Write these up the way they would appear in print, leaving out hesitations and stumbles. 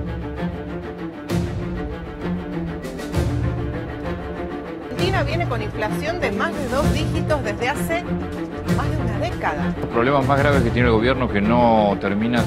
Argentina viene con inflación de más de 2 dígitos desde hace más de una década. Los problemas más graves que tiene el gobierno que no termina.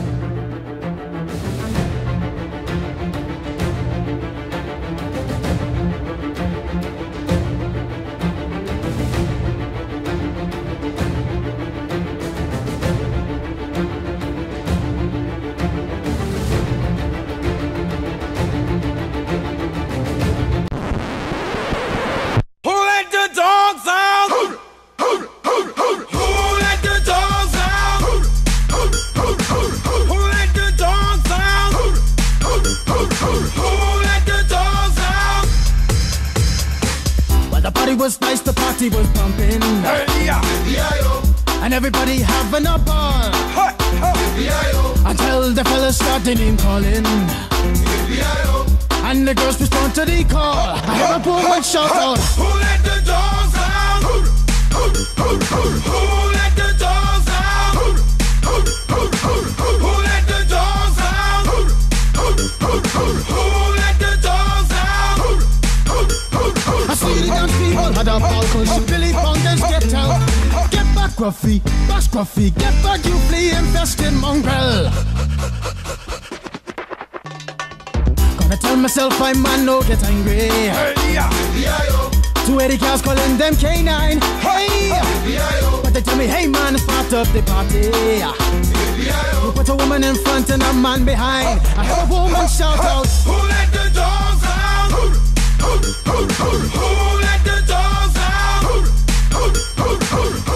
Was nice, the party was pumping, and everybody having a ball, until the fellas started name calling, and the girls respond to the call. I hear a woman shout out, "Who let the dogs out? Who let the dogs out? Who let the dogs out? Who let the dogs out?" I see the dance people had a ball, cause Billy Fountains get out. Get back, Gruffy, bash Gruffy, get back, you flea infested mongrel. Gonna tell myself I man no get angry. Two Eddie cows calling them K9. Hey, but they tell me, hey man, start up the party. You put a woman in front and a man behind. I heard a woman shout out, "Who let the dogs out? Who let the dogs out?